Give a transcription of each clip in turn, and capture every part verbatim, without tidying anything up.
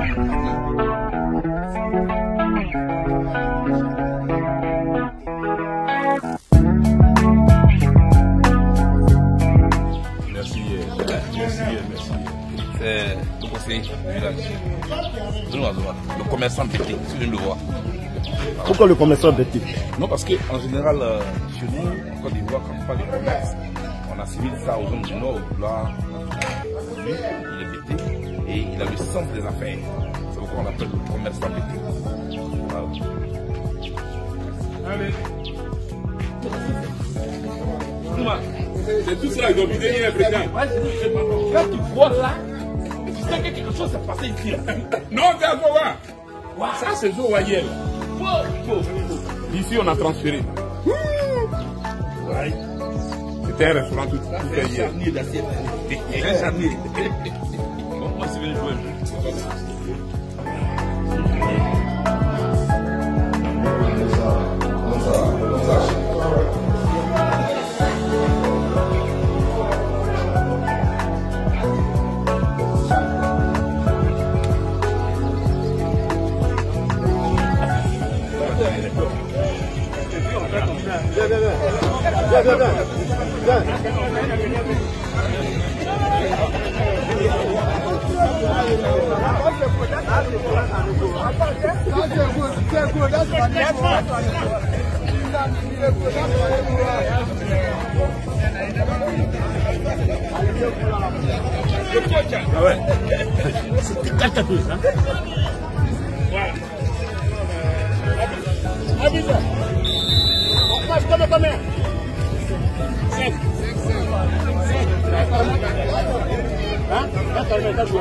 Merci, merci, merci. C'est le conseiller du village. Le commerçant Bété, si je le vois. Pourquoi le commerçant Bété? Non, parce qu'en général, euh, chez nous, en Côte d'Ivoire, quand on parle de commerce, on assimile ça aux hommes du Nord, au Doula. Lui, il est Bété et il a le sens des affaires. C'est pourquoi on l'appelle le commerçant Bété. Voilà. Allez. C'est tout cela qu'ils ont vidé hier, président. Quand tu vois là, tu sais que quelque chose s'est passé ici. Non, c'est à Zowa. Ça, c'est Zowa hier. Ici, on a transféré. C'était un restaurant tout fait hier. Un charnier. Bon, moi, c'est venu jouer. Viens, viens, viens. Viens, viens, viens. Ah ouais. C'est quatre peu, hein. Voilà. Abidjan. On passe comme combien? Sept. Hein? D'accord, d'accord.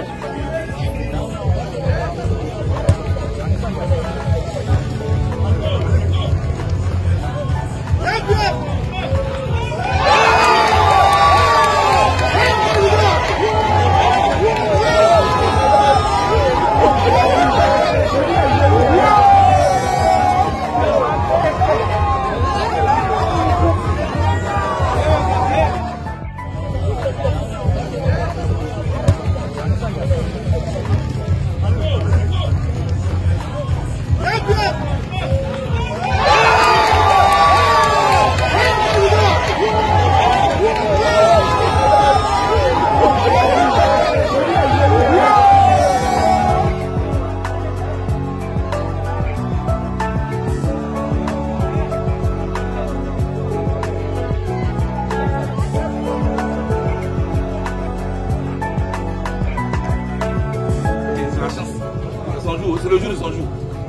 C'est le jour de son jour.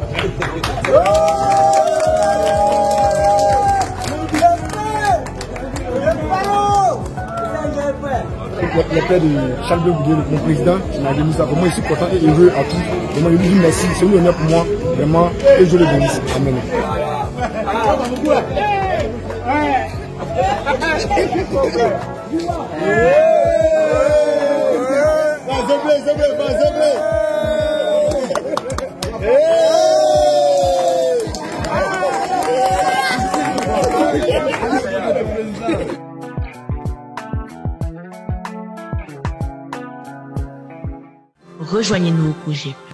Le père de Charles Boudé, mon président, il m'a donné ça. Vraiment, je suis content et heureux à tout. Vraiment, je lui dis merci. C'est un honneur pour moi. Vraiment, et je le bénisse. Amen. Rejoignez-nous au projet.